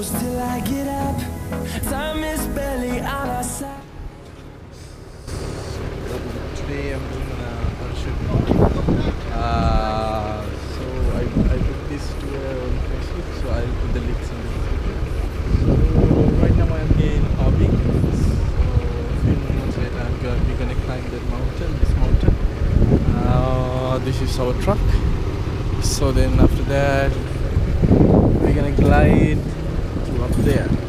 till I get up. Time is barely on our side. Today I'm doing parachute. So I put this tour on Facebook, so I'll put the links in the description. So right now I'm here in Hobby. So a few minutes later we're gonna climb that mountain, this mountain. This is our truck. So then after that we're gonna glide to up there.